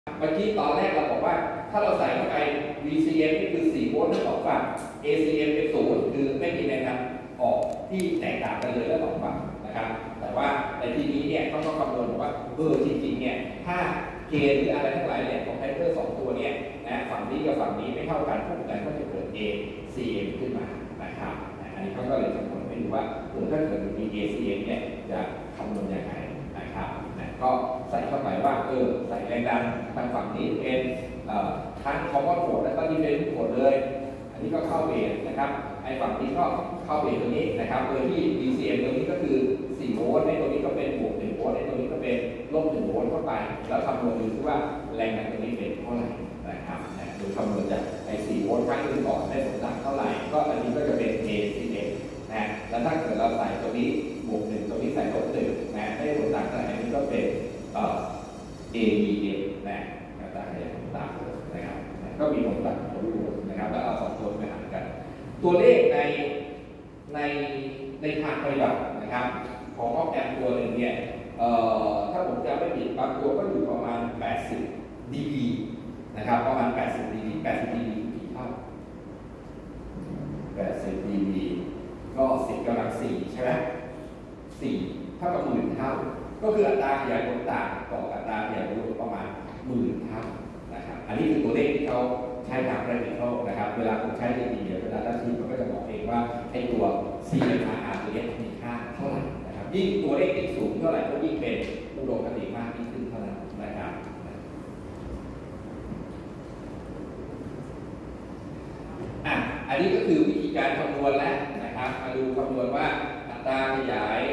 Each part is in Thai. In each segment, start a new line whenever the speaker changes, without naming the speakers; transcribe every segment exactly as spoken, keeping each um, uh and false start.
เมื่อกี้ตอนแรกเราบอกว่าถ้าเราใส่เข้าไป วี ซี เอ็ม นี่คือสี่โวลต์ทั้งสองฝั่ง เอ ซี เอ็ม เป็นศูนย์คือไม่มีแรงดันออกที่แตกต่างกันเลยทั้งสองฝั่งนะครับแต่ว่าในที่นี้เนี่ยเขาก็คำนวณบอกว่าเออจริงๆเนี่ยถ้าเกณฑ์หรืออะไรทั้งหลายเนี่ยคอมเพรสเซอร์สองตัวเนี่ยนะฝั่งนี้กับฝั่งนี้ไม่เท่ากันพวกกันก็จะเกิด เอ ซี เอ็ม ขึ้นมานะครับอันนี้เขาก็เลยคำนวณให้ดูว่าเออถ้าเกิดมี เอ ซี เอ็ม เนี่ยจะคำนวณยังไงนะครับก็ใส่เข้าไปว่าเออใส่แรงดันทางฝั่งนี้เป็นทั้งคอมมอนโหมดและก็ดิเฟนซ์โหมดเลยอันนี้ก็เข้าเบสนะครับไอ้ฝั่งนี้ก็เข้าเบสตัวนี้นะครับโดยที่ ดี ซี เอ็ม ตัวนี้ก็คือสี่โวลต์ในตัวนี้ก็เป็นบวกหนึ่งโวลต์ในตัวนี้ก็เป็นลบหนึ่งโวลต์เข้าไปแล้วคำนวณดูซิว่าแรงดันตัวนี้เป็นเท่าไหร่นะครับโดยคำนวณจากไอ้สี่โวลต์ครั้งหนึ่งก่อนได้ผลลัพธ์เท่าไหร่ก็อันนี้ก็จะเป็น เอ ซี เอ็ม นะแล้วถ้าเกิดเราใส่ตัวนี้บวกหนึ่งตัวนี้ใส่ลบหนึ่งนะได้ผลลัพธ์เท่าไหร่อันนี้ก็เป็นเอ่อ เอ บี เอ็ม นะกระจายผลลัพธ์นะครับก็มีผลลัพธ์ผลรวมนะครับแล้วเอาสองตัวไปหารกันตัวเลขในในในทางปฏิบัตินะครับของออกแอมตัวหนึ่งเนี่ยเอ่อถ้าผมจำไม่ผิดบางตัวก็อยู่ประมาณแปดสิบ ดี บี นะครับประมาณแปดสิบ ดี บี แปดสิบ ดี บี กี่เท่าแปดสิบ ดี บี ก็สิบกำลังสี่ใช่ไหมสี่เท่ากับหมื่นเท่าก็คืออัตราขยายผลต่างต่ออัตราขยายผลลดประมาณหมื่นเท่านะครับอันนี้คือตัวเลขที่เขาใช้ทางประดิษฐ์นะครับเวลาผมใช้จริงๆเดี๋ยวเวลาตั้งชื่อมันก็จะบอกเองว่าให้ตัว ซี เอ็ม อาร์ อาร์ ตัวนี้มีค่าเท่าไหร่นะครับยิ่งตัวเลขที่สูงเท่าไหร่ก็ยิ่งเป็นอุดมคติมากยิ่งขึ้นเท่านั้นนะครับอ่ะอันนี้ก็คือวิธีการคำนวณแล้วนะครับมาดูคำนวณว่าอัตราขยาย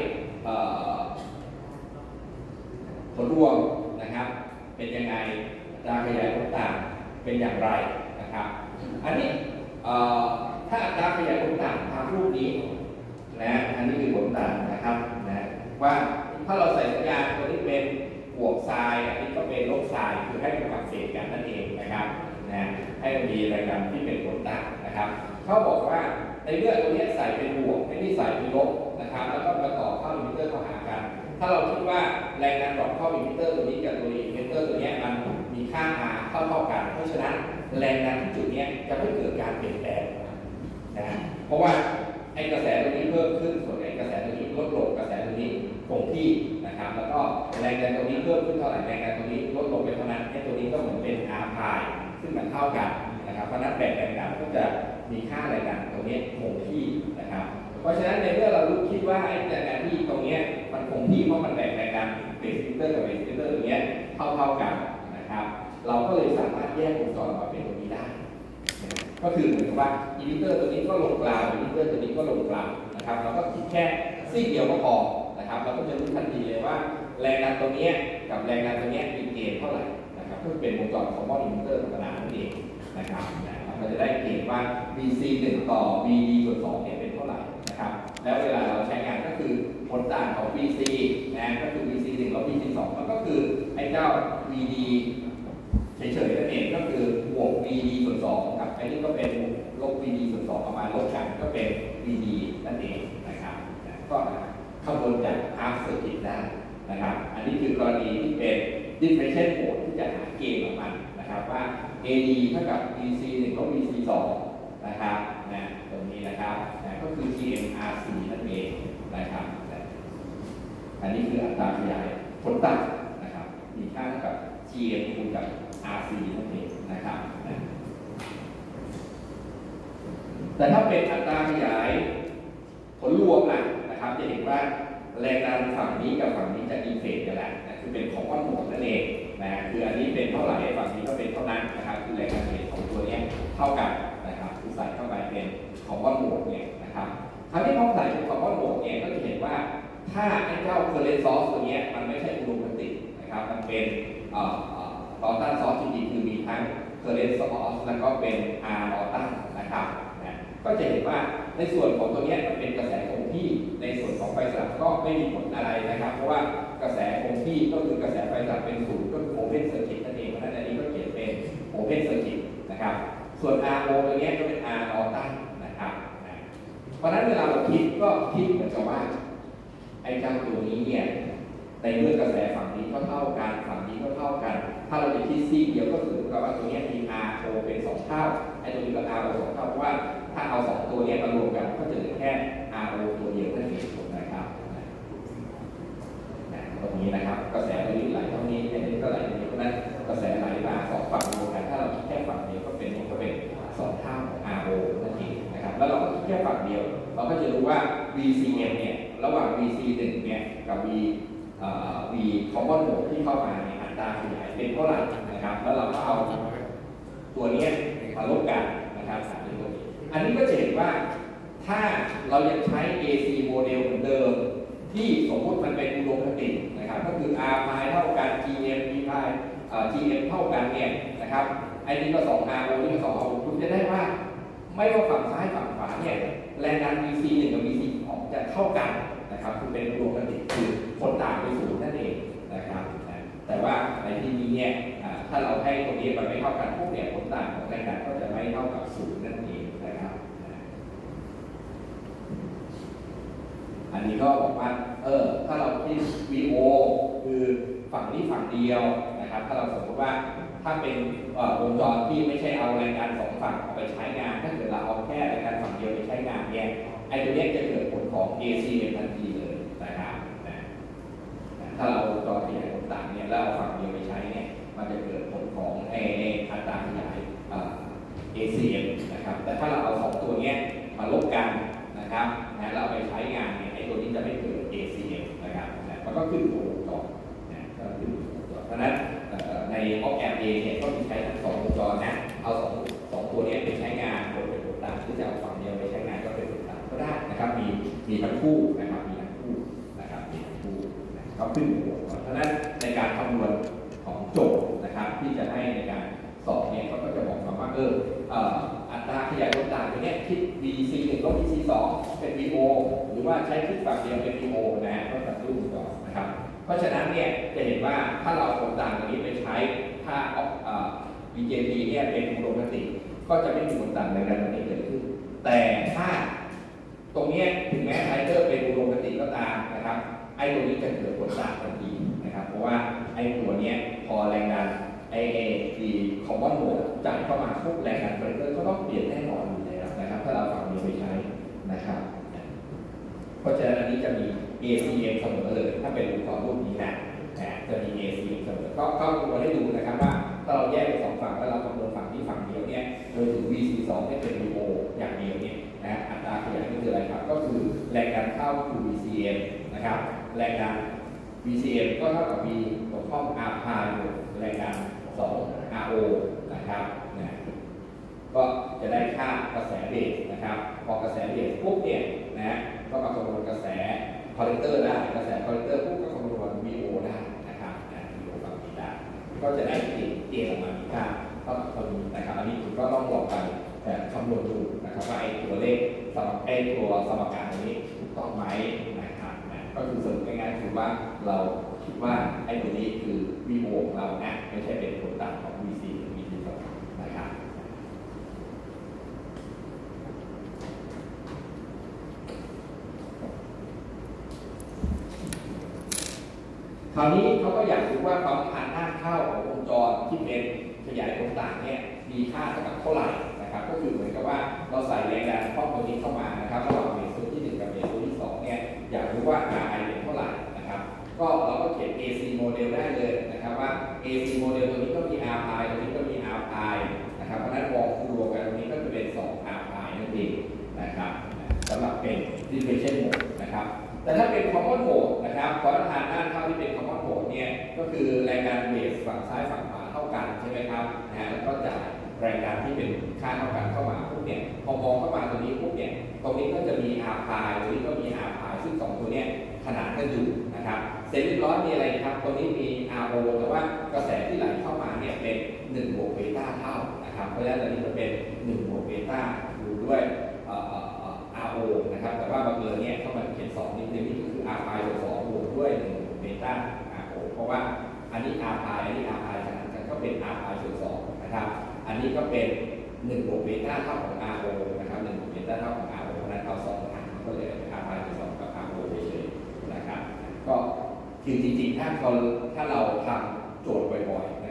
ผลรวมนะครับเป็นยังไงอัตราขยายผลต่างเป็นอย่างไรนะครับอันนี้ถ้าอัตราขยายผลต่างทางรูปนี้นะอันนี้คือผลต่างนะครับนะว่าถ้าเราใส่สัญญาณตัวนี้เป็นบวกไซน์อันนี้ก็เป็นลบไซน์คือให้มันกลับเศษกันนั่นเองนะครับนะให้มันมีรายการที่เป็นผลต่างนะครับเขาบอกว่าในเมื่อตัวนี้ใส่เป็นบวกไม่ได้ใส่เป็นลบนะครับแล้วก็มาต่อเข้าอินพิวเตอร์เข้าหากันถ้าเราคิดว่าแรงดันดรอปเข้าอินพิวเตอร์ตัวนี้กับตัวอินพิวเตอร์ตัวนี้มันมีค่า R เท่าเท่ากันเพราะฉะนั้นแรงดันที่จุดนี้จะไม่เกิดการเปลี่ยนแปลงนะเพราะว่าไอ้กระแสตัวนี้เพิ่มขึ้นส่วนไอ้กระแสตัวนี้ลดลงกระแสตัวนี้คงที่นะครับแล้วก็แรงดันตัวนี้เพิ่มขึ้นเท่าไหร่แรงดันตัวนี้ลดลงไปเท่านั้นไอ้ตัวนี้ก็เหมือนเป็น R พายซึ่งมันเท่ากันนะครับเพราะนั้นแบ่งแรงดันก็จะมีค่าแรงดันตรงนี้คงที่นะครับเพราะฉะนั้นในเมื่อเรารู้คิดว่าไอ้แรงดันที่ตรงนี้มันคงที่เพราะมันแบ่งแรงดันเบสฟิลเตอร์กับเบสฟิลเตอร์ตรงนี้เท่าเท่ากันนะครับเราก็เลยสามารถแยกวงจรออกมาเป็นตรงนี้ได้ก็คือเหมือนกับว่าอินพิวเตอร์ตัวนี้ก็ลงกลางอินพิวเตอร์ตัวนี้ก็ลงกลางนะครับเราก็คิดแค่ซีกเดียวก็พอนะครับเราก็จะรู้ทันทีเลยว่าแรงดันตรงนี้กับแรงดันตรงนี้มีเกณฑ์เท่าไหร่นะครับก็เป็นวงจรของมอดอินพิวเตอร์ธรรมดานั่นเองนะครับเราจะได้เกณฑ์ว่า บี ซี หนึ่ง ต่อ บี ดี ส่วนสองเนี่ยเป็นเท่าไหร่นะครับแล้วเวลาเราใช้งานก็คือผลต่างของ บี ซี นะก็คือ บี ซี หนึ่ง ลบ บี ซี สองมันก็คือไอ้เจ้า บี ดี เฉยๆนั่นเองก็คือบวก บี ดี ส่วนสองกับไอ้นี่ก็เป็นลบ บี ดี ส่วนสองประมาณลบกันก็เป็น บี ดี นั่นเองนะครับก็คำนวณจาก Arc Circuit ได้นะครับอันนี้คือกรณีที่เป็น differential mode ที่จะหาเกณฑ์ของมันนะครับว่า เอ ดี เท่ากับ บี ซี หนึ่ง ลบ บี ซี สองนะครับนะตรงนี้นะครับนะก็คือ จี เอ็ม อาร์ ซี นั่นเองนะครับอันนี้คืออัตราขยายผลต่างนะครับมีค่าเท่ากับ จี เอ็ม คูณกับ อาร์ ซี นั่นเองนะครับนะแต่ถ้าเป็นอัตราขยายผลรวมล่ะนะครับจะเห็นว่าแรงดันฝั่งนี้กับฝั่งนี้จะอินเฟสกันแหละนะคือเป็นของวัดหมดนั่นเองนะคืออันนี้เป็นเท่าไหร่ฝั่งนี้ก็เป็นเท่านั้นนะครับคือแรงดันเฟสของตัวนี้เท่ากันนะครับคือใส่เข้าไปเป็นของวัดหมดเนี่ยนะครับคราวนี้พอใส่เป็นของวัดหมดเนี่ยก็จะเห็นว่าถ้าไอ้เจ้าเคอร์เรนต์ซอร์สตัวนี้มันไม่ใช่อุดมคตินะครับมันเป็นเอ่อตอตันซอร์สจริงๆคือมีทั้งเคอร์เรนต์ซอร์สแล้วก็เป็น R ตอตันนะครับนะก็จะเห็นว่าในส่วนของตัวนี้มันเป็นกระแสคงที่ในส่วนของไฟสลับก็ไม่มีผลอะไรนะครับเพราะว่ากระแสคงที่ก็คือกระแสไฟสลับเป็นศูนย์ก็คือโอเพนเซอร์กิตนั่นเองเพราะฉะนั้นอันนี้ก็เขียนเป็นโอเพนเซอร์กิตนะครับส่วน อาร์ โอ ตัวนี้ก็เป็น R ตอตันนะครับนะเพราะฉะนั้นเวลาเราคิดก็คิดเหมือนกับว่าไอ้เจ้าตัวนี้เนี่ยในเมื่อกระแสฝั่งนี้ก็เท่ากันฝั่งนี้ก็เท่ากันถ้าเราจะคิดซีเดียวก็คือกับว่าตัวนี้มี อาร์ โอ เป็นสองเท่าไอ้ตัวนี้ก็ อาร์ โอ สองเท่าเพราะว่าถ้าเอาสองตัวนี้มารวมกันก็จะเหลือแค่ อาร์ โอ ตัวเดียวนั่นเองนะครับตรงนี้นะครับกระแสตัวนี้ไหลเท่านี้ไอ้นี้ก็ไหลตรงนี้เพราะนั้นกระแสไหลมาสองฝั่งรวมกันถ้าเราคิดแค่ฝั่งเดียวก็เป็นก็เป็นสองเท่าของ อาร์ โอ นั่นเองนะครับแล้วเราก็คิดแค่ฝั่งเดียวเราก็จะรู้ว่า วี ซี เอ็ม เนี่ยระหว่าง วี ซี หนึ่ง เนี่ยกับ V เอ่อ V common mode ที่เข้ามาเนี่ยอัตราขยายเป็นเท่าไหร่นะครับแล้วเราก็เอาตัวนี้มาลบกันนะครับสามตัวนี้อันนี้ก็จะเห็นว่าถ้าเรายังใช้ เอ ซี โมเดลเหมือนเดิมที่สมมติมันเป็นอุดมคตินะครับก็คือ R พายเท่ากัน จี เอ็ม V พาย จี เอ็ม เท่ากันเนี่ยนะครับไอ้นี่ก็สอง อาร์ โอ นี่ก็สอง อาร์ โอ คุณจะได้ว่าไม่ว่าฝั่งซ้ายฝั่งขวาเนี่ยแรงดัน วี ซี หนึ่ง กับ วี ซี สองจะเท่ากันนะครับคือเป็นอุดมคติคือผลต่างไปศูนย์นั่นเองนะครับแต่ว่าในที่นี้เนี่ยถ้าเราให้ตรงนี้มันไม่เท่ากันพวกเนี่ยผลต่างของแรงดันก็จะไม่เท่ากับศูนย์นั่นเองนะครับอันนี้ก็บอกว่าเออถ้าเราที่ วี โอ คือฝั่งนี้ฝั่งเดียวนะครับถ้าเราสมมติว่าถ้าเป็นวงจรที่ไม่ใช่เอาแรงดันสองฝั่งเอาไปใช้งานถ้าเกิดเราเอาแค่แรงดันฝั่งเดียวไปใช้งานเนี่ยไอ้ตัวนี้จะเกิดผลของ เอ ซี เอ็ม ทันทีเลยนะครับถ้าเราวงจรขยายผลต่างเนี่ยแล้วเอาฝั่งเดียวไปใช้เนี่ยมันจะเกิดผลของไอ้อัตราขยาย เอ ซี เอ็ม นะครับแต่ถ้าเราเอาสองตัวนี้มาลบกันนะครับนะเราไปใช้งานเนี่ยไอ้ตัวนี้จะไม่เกิด เอ ซี เอ็ม นะครับนะมันก็ขึ้นตัววงจรนะก็ขึ้นตัววงจรเพราะฉะนั้นในออฟแอมเองเนี่ยก็มีใช้ทั้งสองวงจรนะเอาสองสองตัวนี้ไปใช้งานบนเป็นผลต่างที่จะเอาฝั่งเดียวไปใช้งานก็เป็นผลต่างก็ได้นะครับมีมีทั้งคู่นะครับมีทั้งคู่นะครับมีทั้งคู่เขาขึ้นตัววงจรเพราะฉะนั้นในการคำนวณของโจทย์นะครับที่จะให้ในการสอบเนี่ยเขาก็จะบอกมาว่าเอออัตราขยายผลต่างตัวนี้คิด วี ซี หนึ่ง ลบ วี ซี สอง เป็น วี โอ หรือว่าใช้คิดฝั่งเดียวเป็น วี โอ นะฮะก็ตัดรูปก่อนนะครับเพราะฉะนั้นเนี่ยจะเห็นว่าถ้าเราผลต่างตัวนี้ไปใช้ถ้าออก บี เจ ที เนี่ยเป็นอุดมคติก็จะไม่มีผลต่างในระดับนี้เกิดขึ้นแต่ถ้าตรงนี้ถึงแม้ไทเกอร์เป็นอุดมคติก็ตามนะครับไอ้ตัวนี้จะเกิดผลต่างทันทีนะครับเพราะว่าไอ้ตัวนี้พอแรงดันไอเอดีคอมมอนโหมดจ่ายเข้ามาทุกแรงดันไฟเตอร์ก็ต้องเปลี่ยนแน่นอนอยู่แล้วนะครับถ้าเราฝั่งนี้ไปใช้นะครับเพราะฉะนั้นอันนี้จะมี เอ ซี เอ็ม เสมอเลยถ้าเป็นอุปกรณ์รูปนี้นะจะมี เอ ซี เอ็ม เสมอก็ก็ดูให้ดูนะครับว่าถ้าเราแยกเป็นสองฝั่งแล้วเราคำนวณฝั่งที่ฝั่งเดียวเนี่ยโดยถึง วี ซี สองเนี่ยเป็น วี โอ อย่างเดียวเนี่ยนะอัตราขยายนี่คืออะไรครับก็คือแรงดันเข้าคือ วี ซี เอ็ม นะครับแรงดัน วี ซี เอ็ม ก็เท่ากับ V ตรงข้อ R พายบวกแรงดันสอง อาร์ โอ นะครับนะก็จะได้ค่ากระแสเบสนะครับพอกระแสเบสปุ๊บเนี่ยนะก็มาคำนวณกระแสคอลเลกเตอร์ได้กระแสคอลเลกเตอร์ปุ๊บก็คำนวณ วี โอ ได้นะครับนะ วี โอ ฝั่งนี้ได้ก็จะได้เกณฑ์เกณฑ์ออกมามีค่าเท่ากับตัวนี้นะครับอันนี้คุณก็ต้องลองไปแต่คำนวณดูนะครับว่าไอ้ตัวเลขสมการไอ้ตัวสมการนี้ถูกต้องไหมนะครับนะก็คือสรุปง่ายๆคือว่าเราคิดว่าไอ้ตัวนี้คือ วี โอ ของเรานะไม่ใช่เป็นผลต่างของ วี ซี หรือ วี ซี สอง นะครับคราวนี้เขาก็อยากรู้ว่าความผ่านด้านเข้าของวงจรที่เป็นขยายผลต่างเนี่ยมีค่าเท่ากับเท่าไหร่นะครับก็คือเหมือนกับว่าเราใส่แรงดันข้อตัวนี้เข้ามานะครับระหว่างเบสตัวที่หนึ่งกับเบสตัวที่สองเนี่ยอยากรู้ว่า R I เป็นเท่าไหร่นะครับก็เราก็เขียน เอ ซี โมเดลได้เลยนะครับว่า เอ ซี โมเดลตัวนี้ก็มี R I ตัวนี้ก็มี R I นะครับเพราะฉะนั้นมองรวมกันตรงนี้ก็จะเป็นสอง R I นั่นเองนะครับสำหรับเป็น differential mode นะครับแต่ถ้าเป็น common mode นะครับขอทานด้านเข้าที่เป็น common mode เนี่ยก็คือแรงดันเบสฝั่งซ้ายฝั่งขวาเท่ากันใช่ไหมครับนะแล้วก็จ่ายแรงดันที่เป็นค่าเท่ากันเข้ามาปุ๊บเนี่ยพอมองเข้ามาตรงนี้ปุ๊บเนี่ยตรงนี้ก็จะมี R พายตรงนี้ก็มี R พายซึ่งสองตัวเนี้ยขนานกันอยู่นะครับเสร็จเรียบร้อยมีอะไรครับตรงนี้มี อาร์ โอ แต่ว่ากระแสที่ไหลเข้ามาเนี่ยเป็นหนึ่งบวกเบต้าเท่านะครับเพราะฉะนั้นตรงนี้จะเป็นหนึ่งบวกเบต้าอยู่ด้วยเอ่อ อาร์ โอ นะครับแต่ว่าบังเอิญเนี่ยเข้ามาเขียนสองนิดนึงนี่ก็คือ R พายส่วนสองบวกด้วยหนึ่งบวกเบต้า อาร์ โอ เพราะว่าอันนี้ R พายอันนี้ R พายขนานกันก็เป็น R พายส่วนสองนะครับอันนี้ก็เป็นหนึ่งบวกเบต้าเท่าของ อาร์ โอ นะครับหนึ่งบวกเบต้าเท่าของ อาร์ โอ เพราะฉะนั้นเอาสองหารก็เลย R พายส่วนสองกับ อาร์ โอ เฉยๆนะครับก็คือจริงๆถ้าเราถ้าเราทำโจทย์บ่อยๆนะครับ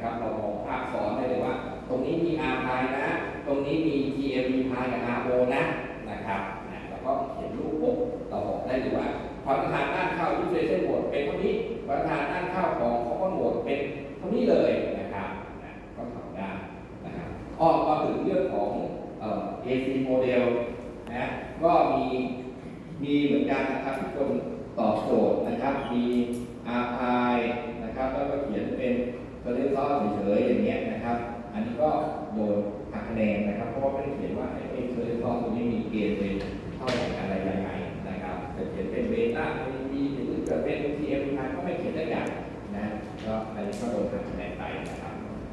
นะครับเรามองภาพซ้อนได้เลยว่าตรงนี้มี R พายนะตรงนี้มี ที เอ็ม วี พายกับ อาร์ โอ นะนะครับนะแล้วก็เขียนรูปปุ๊บเราบอกได้เลยว่าความประธานด้านเข้า Differential Mode เป็นเท่านี้ความประธานด้านเข้าของ Common Mode เป็นเท่านี้เลยนะครับนะก็ทำได้นะครับออกมาถึงเรื่องของเอ่อ เอ ซี Model นะก็มีมีเหมือนกันนะครับทุกคนตอบโจทย์นะครับมี R พายนะครับแล้วก็เขียนเป็นตัวเลขซ้อนเฉยๆอย่างเงี้ยนะครับอันนี้ก็โดนหักคะแนนนะครับเพราะว่าไม่ได้เขียนว่าไอ้ตัวเลขซ้อนตัวนี้มีเกณฑ์เป็นเท่าไหร่อะไรยังไงนะครับแต่เขียนเป็นเบต้าเป็นบีหรือเกิดเป็น ที เอ็ม วี ก็ไม่เขียนได้อย่างนะก็อันนี้ก็โดนหักคะแนนไปนะครับ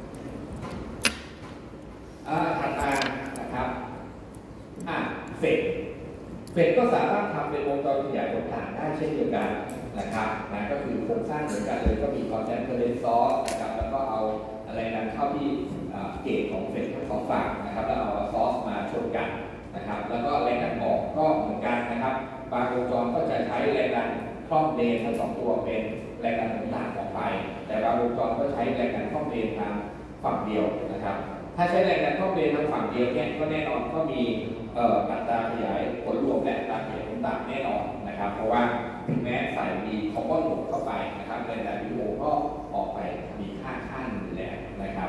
อ่าถัดมานะครับอ่ะเฟดเฟดก็สามารถทำเป็นวงจรขยายผลต่างได้เช่นเดียวกันนะครับนะก็คือโครงสร้างเหมือนกันเลยก็มีคอนแทนเทอร์เรนซอสนะครับแล้วก็เอาอะไรนั้นเข้าที่เกจของเฟดทั้งสองฝั่งนะครับแล้วเอาซอสมาชนกันนะครับแล้วก็แรงดันออกก็เหมือนกันนะครับบางวงจรก็จะใช้แรงดันคล่อมเลนทั้งสองตัวเป็นแรงดันต่างออกไปแต่บางวงจรก็ใช้แรงดันคล่อมเลนทางฝั่งเดียวนะครับถ้าใช้แรงดันคล่อมเลนทางฝั่งเดียวเนี่ยก็แน่นอนก็มีอัตราขยายผลรวมและอัตราขยายผลต่างแน่นอนนะครับเพราะว่าถึงแม้ใส่มีคอมมอนโหมดเข้าไปนะครับแรงดันวิโอก็ออกไปมีค่าค่าอยู่แล้วนะครับ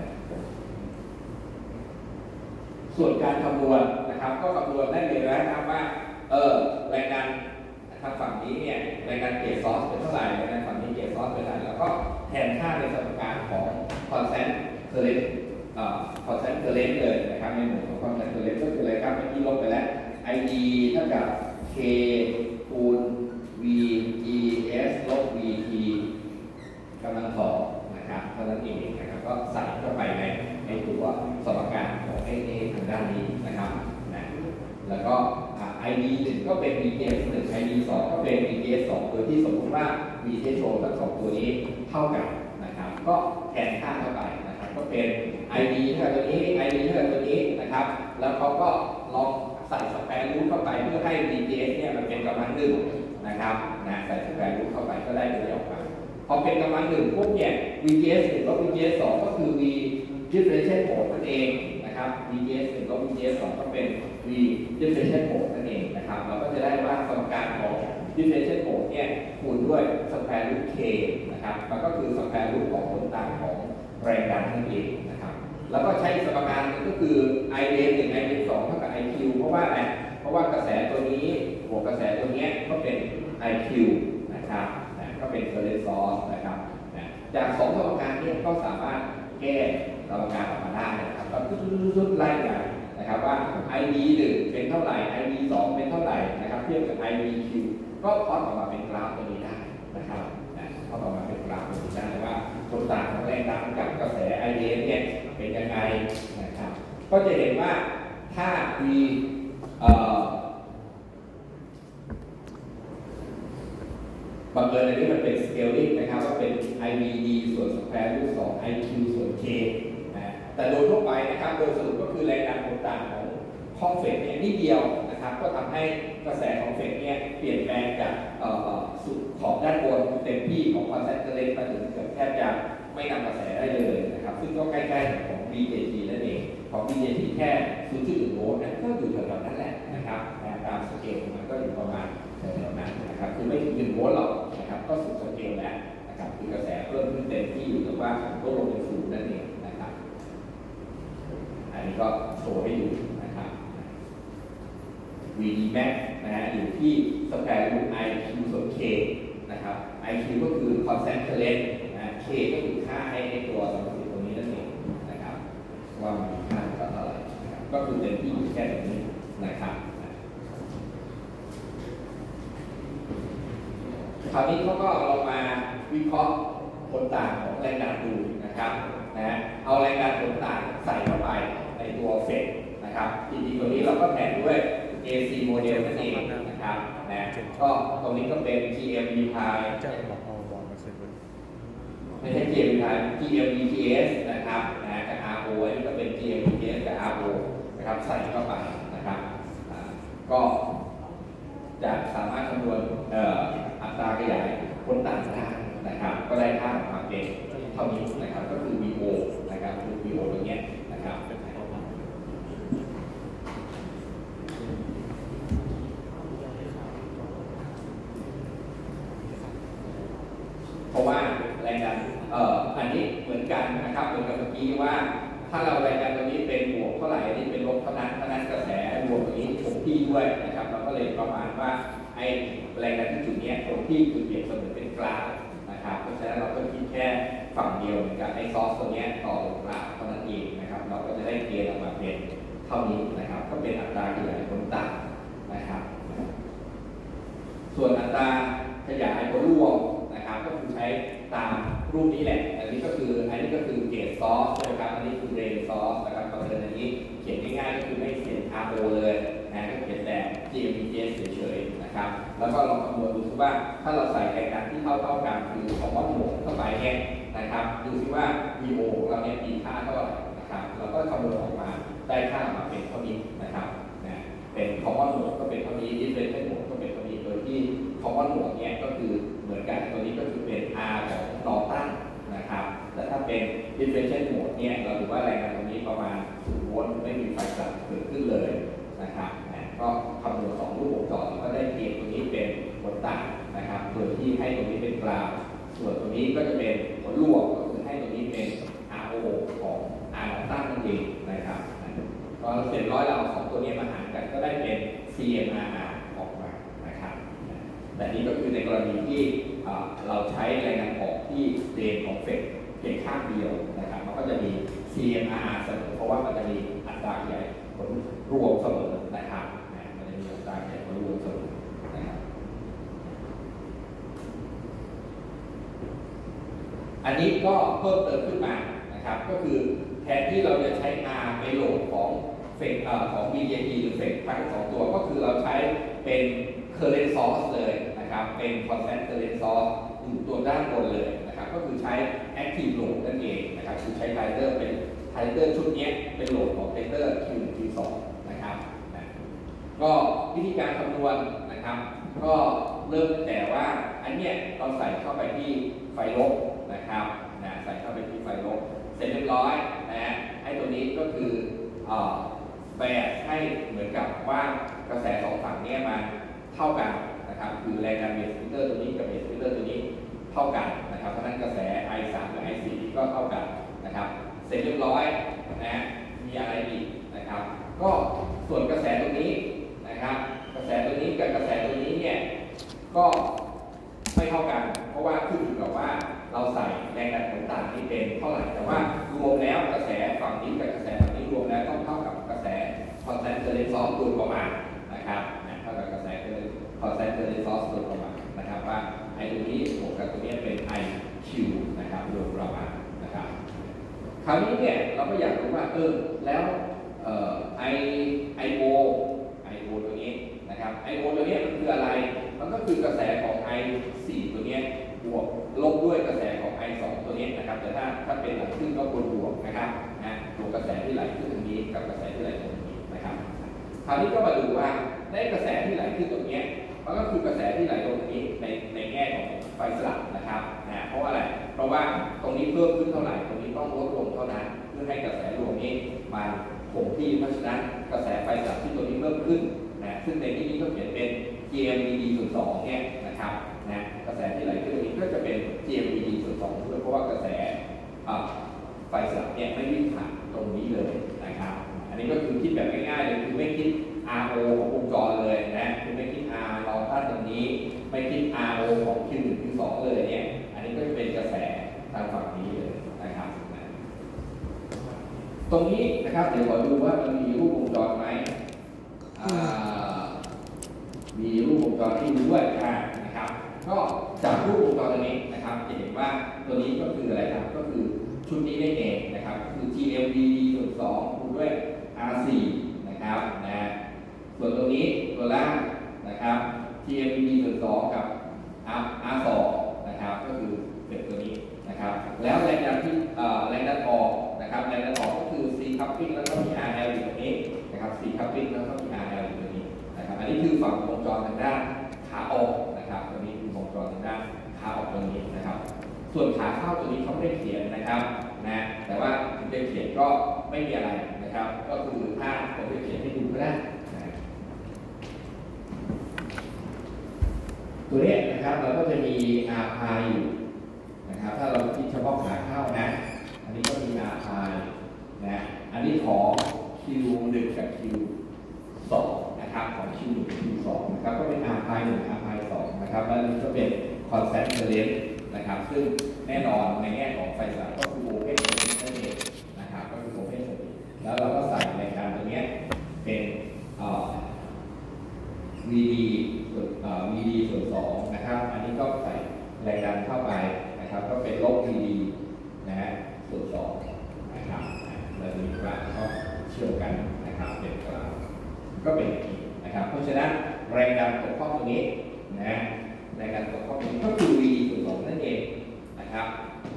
ส่วนการคำนวณนะครับก็คำนวณได้เลยนะครับว่าเออแรงดันทางฝั่งนี้เนี่ยแรงดันเกจซอสเป็นเท่าไหร่แรงดันฝั่งนี้เกจซอสเป็นเท่าไหร่แล้วก็แทนค่าในสมการของคอนสแตนต์เคอร์เรนต์เอ่อคอนสแตนต์เคอร์เรนต์เลยนะครับในหมวดของคอนสแตนต์เคอร์เรนต์ก็คืออะไรครับเมื่อกี้ลบไปแล้ว ไอ ดี เท่ากับ K คูณ V E S ลบ V T กำลังสองนะครับเท่านั้นเองนะครับก็ใส่เข้าไปในในตัวสมการของไอ้ทางด้านนี้นะครับนะแล้วก็ ไอ ดี หนึ่งก็เป็น วี ที เอส หนึ่ง ไอ ดี สองก็เป็น วี ที เอส สองโดยที่สมมติว่า V threshold ทั้งสองตัวนี้เท่ากันนะครับก็แทนค่าเข้าไปนะครับก็เป็น ไอ ดี เท่ากับตัวนี้ ไอ ดี เท่ากับตัวนี้นะครับแล้วเขาก็ลองใส่สแควร์รูทเข้าไปเพื่อให้ วี ที เอส เนี่ยมันเป็นกำลังหนึ่งนะครับนะใส่สแควร์รูทเข้าไปก็ได้ตัวนี้ออกมาพอเป็นกำลังหนึ่งปุ๊บเนี่ย วี ที เอส หนึ่งลบ วี ที เอส สองก็คือ V differential mode นั่นเองนะครับ วี ที เอส หนึ่งลบ วี ที เอส สองก็เป็น V differential mode นั่นเองนะครับเราก็จะได้ว่าสมการของ differential mode เนี่ยคูณด้วย square root k นะครับมันก็คือ square root ของผลต่างของแรงดันนั่นเองนะครับแล้วก็ใช้สมการนึงก็คือ I เลนหนึ่ง I เลนสองเท่ากับ ไอ คิว เพราะว่าอะไรเพราะว่ากระแสตัวนี้บวกกระแสตัวนี้ก็เป็น ไอ คิว นะครับนะก็เป็น current source นะครับนะจากสองสมการนี้ก็สามารถแก้สมการออกมาได้นะครับก็ทุกๆไล่กันนะครับว่า ไอ ดี หนึ่ง เป็นเท่าไหร่ ไอ ดี สอง เป็นเท่าไหร่นะครับเทียบกับ ไอ ดี คิว ก็พลอตออกมาเป็นกราฟตัวนี้ได้นะครับนะพลอตออกมาเป็นกราฟตัวนี้ได้ว่าผลต่างของแรงดันกับกระแส ไอ ดี เอส เนี่ยเป็นยังไงนะครับก็จะเห็นว่าถ้า V เอ่อบังเอิญอันนี้มันเป็น scaling นะครับว่าเป็น ไอ วี ดี ส่วน square root สอง ไอ คิว ส่วน K นะแต่โดยทั่วไปนะครับโดยสรุปก็คือแรงดันผลต่างของห้องเฟสเนี่ยนิดเดียวนะครับก็ทำให้กระแสของเฟสเนี่ยเปลี่ยนแปลงจากสุดขอบด้านบนเต็มที่ของคอนแทนเทอร์เรนต์มาถึงเกือบแทบจะไม่นำกระแสได้เลยนะครับซึ่งก็ใกล้ๆของ บี เจ ที นั่นเองของ บี เจ ที แค่ ศูนย์จุดหนึ่ง โวลต์นะก็อยู่แถวๆนั้นแหละนะครับตามสเกลมันก็อยู่ประมาณแถวๆนั้นนะครับคือไม่ถึงหนึ่งโวลต์หรอกนะครับก็สุดสเกลแล้วนะครับคือกระแสเพิ่มขึ้นเต็มที่อยู่แต่ว่าลดลงเป็นศูนย์นั่นเองนะครับอันนี้ก็โชว์ให้ดูนะครับ วี ดี max นะฮะอยู่ที่ square root I Q ส่วน K นะครับ I Q ก็คือ constant current นะ K ก็คือค่าให้ในตัวสมมติตรงนี้นั่นเองนะครับว่ามันมีค่าเท่าไหร่นะครับก็คือเต็มที่อยู่แค่ตรงนี้นะครับคราวนี้เขาก็ลงมาวิเคราะห์ผลต่างของแรงดันดูนะครับนะเอาแรงดันผลต่างใส่เข้าไปในตัวเฟสนะครับจริงๆตัวนี้เราก็แทนด้วย เอ ซี model นั่นเองนะครับนะก็ตรงนี้ก็เป็น ที เอ็ม วี พายไม่ใช่ ที เอ็ม วี พาย ที เอ็ม วี ที เอส นะครับนะกับ อาร์ โอ อันนี้ก็เป็น ที เอ็ม วี ที เอส กับ อาร์ โอ นะครับใส่เข้าไปนะครับก็จะสามารถคำนวณอัตราขยายผลต่างได้นะครับก็ได้ค่าออกมาเป็นเท่านี้นะครับก็คือ วี โอถ้าเราแรงดันตรงนี้เป็นบวกเท่าไหร่อันนี้เป็นลบเท่านั้นเท่านั้นกระแสรวมตรงนี้คงที่ด้วยนะครับเราก็เลยประมาณว่าไอ้แรงดันที่จุดนี้คงที่คือเปรียบเสมือนเป็นกราฟนะครับเพราะฉะนั้นเราก็คิดแค่ฝั่งเดียวกับไอ้ซอสตัวนี้ต่อกราฟเท่านั้นเองนะครับเราก็จะได้เกณฑ์ออกมาเป็นเท่านี้นะครับก็เป็นอัตราขยายผลต่างนะครับส่วนอัตราขยายผลรวมนะครับก็คือใช้ตามรูปนี้แหละอันนี้ก็คืออันนี้ก็คือเกจซอสใช่ไหมครับอันนี้คือเรนซอสนะครับก็เป็นอันนี้เขียนง่ายๆก็คือไม่เขียน อาร์ โอ เลยนะก็เขียนแต่ จี เอ็ม วี ที เอส เฉยๆนะครับแล้วก็ลองคำนวณดูซิว่าถ้าเราใส่แรงดันที่เท่าเท่ากันคือคอมมอนโหมดเข้าไปเนี่ยนะครับดูซิว่า วี โอ ของเราเนี่ยมีค่าเท่าไหร่นะครับเราก็คำนวณออกมาได้ค่ามาเป็นเท่านี้นะครับนะเป็นคอมมอนโหมดก็เป็นเท่านี้ดิฟเฟอเรนเชียลโหมดก็เป็นเท่านี้โดยที่คอมมอนโหมดเนี่ยก็คือเหมือนกันตัวนี้ก็คือเป็น R ของนอร์ตันนะครับแต่ถ้าเป็น differential mode เนี่ยเราถือว่าแรงดันตรงนี้ประมาณศูนย์โวลต์ไม่มีไฟกลับเกิดขึ้นเลยนะครับก็คำนวณสองรูปวงจรก็ได้เกณฑ์ตรงนี้เป็นผลต่างนะครับโดยที่ให้ตรงนี้เป็นกราฟส่วนตรงนี้ก็จะเป็นผลรวมก็คือให้ตรงนี้เป็น อาร์ โอ ของ R นอร์ตันนั่นเองนะครับพอเสร็จร้อยเราเอาสองตัวนี้มาหารกันก็ได้เป็น ซี เอ็ม อาร์ อาร์ ออกมานะครับแต่นี้ก็คือในกรณีที่เราใช้แรงดันออกที่เรนของเฟกเพียงข้างเดียวนะครับมันก็จะมี ซี เอ็ม อาร์ อาร์ เสมอเพราะว่ามันจะมีอัตราขยายผลรวมเสมอนะครับมันจะมีอัตราขยายผลรวมเสมอนะครับอันนี้ก็เพิ่มเติมขึ้นมานะครับก็คือแทนที่เราจะใช้ R ไปโหลดของเฟกของ บี เจ ที หรือเฟกทั้งสองตัวก็คือเราใช้เป็น current source เลยนะครับเป็น constant current source อยู่ตัวด้านบนเลยนะครับก็คือใช้ active load นั่นเองนะครับคือใช้ไทเตอร์เป็นไทเตอร์ชุดนี้เป็นโหลดของไทเตอร์ คิว หนึ่ง คิว สอง นะครับนะก็วิธีการคำนวณนะครับก็เริ่มแต่ว่าอันเนี้ยเราใส่เข้าไปที่ไฟลบนะครับนะใส่เข้าไปที่ไฟลบเสร็จเรียบร้อยนะให้ตัวนี้ก็คือแบกให้เหมือนกับว่ากระแสสองฝั่งนี้มันเท่ากันนะครับคือแรงดันเบสสปิตเตอร์ตัวนี้กับเบสสปิตเตอร์ตัวนี้เท่ากันนะครับเพราะฉะนั้นกระแส ไอ สาม กับ ไอ สี่ ก็เท่ากันนะครับเสร็จเรียบร้อยนะมีอะไรอีกนะครับก็ส่วนกระแสตรงนี้นะครับกระแสตัวนี้กับกระแสตัวนี้เนี่ยก็ไม่เท่ากันเพราะว่าขึ้นอยู่กับว่าเราใส่แรงดันผลต่างนี้เป็นเท่าไหร่แต่ว่ารวมแล้วกระแสฝั่งนี้กับกระแสฝั่งนี้รวมแล้วต้องเท่ากับกระแส constant current source โดยประมาณนะครับเท่ากับกระแส constant current source โดยประมาณนะครับว่าไอตัวนี้บวกกับตัวนี้เป็น ไอ คิว นะครับโดยประมาณนะครับคราวนี้เนี่ยเราก็อยากรู้ว่าเออแล้วเอ่อ ไอ ไอ โอ ไอ โอ ตัวนี้นะครับ ไอ โอ ตัวนี้มันคืออะไรมันก็คือกระแสของ ไอ สี่ ตัวนี้บวกลบด้วยกระแสของ ไอ สอง ตัวนี้นะครับแต่ถ้าถ้าเป็นหลังขึ้นก็ควรบวกนะครับนะบวกกระแสที่ไหลขึ้นตรงนี้กับกระแสที่ไหลตรงนี้นะครับคราวนี้ก็มาดูว่าได้กระแสที่ไหลขึ้นตรงนี้มันก็คือกระแสที่ไหลตรงนี้ในในแง่ของไฟสลับนะครับนะเพราะว่าอะไรเพราะว่าตรงนี้เพิ่มขึ้นเท่าไหร่ตรงนี้ต้องลดลงเท่านั้นเพื่อให้กระแสรวมนี้มาคงที่เพราะฉะนั้นกระแสไฟสลับที่ตัวนี้เพิ่มขึ้นนะซึ่งในที่นี้ก็เขียนเป็น จี เอ็ม วี ดี ส่วนสองเนี่ยนะครับนะกระแสที่ไหลขึ้นตรงนี้ก็จะเป็น จี เอ็ม วี ดี ส่วนสองด้วยเพราะว่ากระแสไฟสลับเนี่ยไม่วิ่งผ่านตรงนี้เลยนะครับอันนี้ก็คือคิดแบบง่ายๆเลยคือไม่คิด อาร์ โอ ของวงจรเลยนะคือไม่คิด R เราถ้าตรงนี้ไม่คิด อาร์ โอ ของ คิว หนึ่ง คิว สอง เลยเนี่ยอันนี้ก็จะเป็นกระแสทางฝั่งนี้เลยนะครับตรงนี้นะครับเดี๋ยวขอดูว่ามันมีรูปวงจรไหมมีรูปวงจรที่ดูด้วยนะครับก็จากรูปวงจรตัวนี้นะครับจะเห็นว่าตัวนี้ก็คืออะไรครับก็คือชุดนี้ได้เองนะครับคือ จี เอ็ม วี ดี ส่วนสองคูณด้วย อาร์ สี่ นะครับนะส่วนตัวนี้ตัวล่างนะครับ จี เอ็ม วี ดี ส่วนสองกับ อาร์ สอง นะครับก็คือเป็นตัวนี้นะครับแล้วแรงดันที่แรงดันออกนะครับแรงดันออกก็คือ C coupling แล้วก็มี อาร์ แอล อยู่ตรงนี้นะครับ C coupling แล้วก็มี อาร์ แอล อยู่ตรงนี้นะครับอันนี้คือฝั่งวงจรทางด้านขาออกนะครับตัวนี้คือวงจรทางด้านขาออกตรงนี้นะครับส่วนขาเข้าตัวนี้เขาไม่ได้เขียนนะครับนะแต่ว่าถึงจะเขียนก็ไม่มีอะไรนะครับก็คือถ้าผมจะเขียนให้ดูก็ได้ตัวนี้นะครับเราก็จะมี R พายอยู่นะครับถ้าเราคิดเฉพาะขาเข้านะอันนี้ก็มี R พายนะของ คิว หนึ่ง กับ คิว สอง นะครับของ คิว หนึ่ง คิว สอง นะครับก็เป็น R พายหนึ่ง R พายสองนะครับแล้วนี้ก็เป็น constant current นะครับซึ่งแน่นอนในแง่ของไฟสายก็คือ open circuit นั่นเองนะครับก็คือ open circuit แล้วเราก็ใส่รายการตรงนี้เป็นเอ่อ วี ดี ส่วนเอ่อ วี ดี ส่วนสองนะครับอันนี้ก็ใส่แรงดันเข้าไปนะครับก็เป็นลบ วี ดี นะฮะส่วนสองนะครับแล้วนี้กราฟก็เชื่อมกันนะครับเป็นกราฟก็เป็นอย่างนี้นะครับเพราะฉะนั้นแรงดันตกข้อตรงนี้นะแรงดันตกข้อตรงนี้ก็คือ วี ดี ส่วนสองนั่นเองนะครับ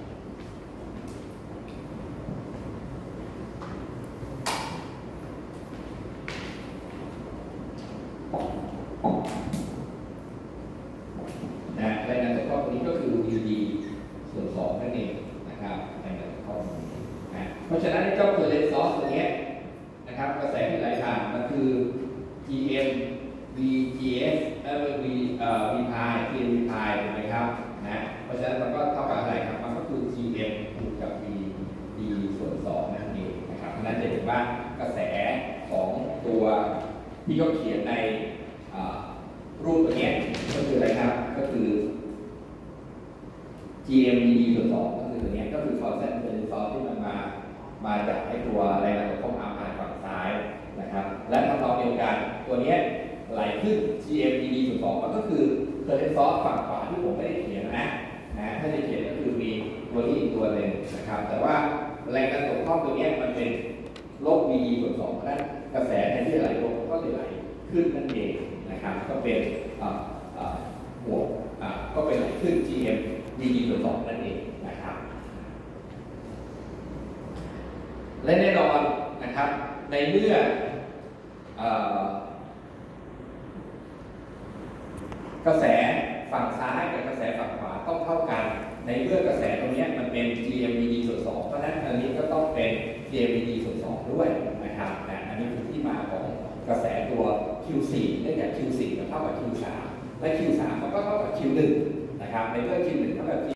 นะแรงดันตกข้อตรงนี้ก็คือ วี ดี ส่วนสองนั่นเองนะครับแรงดันตกข้อตรงนี้นะเพราะฉะนั้นเจ้า current source ตัวนี้นะครับกระแสที่ไหลผ่านมันคือ จี เอ็ม วี จี เอส เอ่อ V เอ่อ V พาย ที เอ็ม V พายถูกไหมครับนะเพราะฉะนั้นมันก็เท่ากับอะไรครับมันก็คือ จี เอ็ม คูณกับ V D ส่วนสองนั่นเองนะครับเพราะฉะนั้นจะเห็นว่ากระแสของตัวที่เขาเขียนในรูปตัวนี้ก็คืออะไรครับก็คือ จี เอ็ม วี ดี ส่วนสองก็คือตัวนี้ก็คือ constant current source ที่มันมามาจากไอ้ตัวแรงดันตกของ R พายฝั่งซ้ายนะครับและทำนองเดียวกันตัวนี้ไหลขึ้น จี เอ็ม วี ดี ส่วนสองมันก็คือ current source ฝั่งขวาที่ผมไม่ได้เขียนนะนะถ้าจะเขียนก็คือมีตัวนี้อีกตัวหนึ่งนะครับแต่ว่าแรงดันตกข้อตัวนี้มันเป็นลบ วี ดี ส่วนสองเพราะฉะนั้นกระแสแทนที่จะไหลลงก็จะไหลขึ้นนั่นเองนะครับก็เป็นบวกก็เป็นไหลขึ้น จี เอ็ม วี ดี ส่วนสองนั่นเองนะครับและแน่นอนนะครับในเมื่อกระแสฝั่งซ้ายกับกระแสฝั่งขวาต้องเท่ากันในเมื่อกระแสตรงนี้มันเป็น จี เอ็ม วี ดี ส่วนสองเพราะฉะนั้นอันนี้ก็ต้องเป็น จี เอ็ม วี ดี ส่วนสองด้วยนะครับนะอันนี้คือที่มาของกระแสตัว คิว สี่ เนื่องจาก คิว สี่ มันเท่ากับ คิว สาม และ คิว สาม มันก็เท่ากับ คิว หนึ่ง นะครับในเมื่อ คิว หนึ่ง เท่ากับ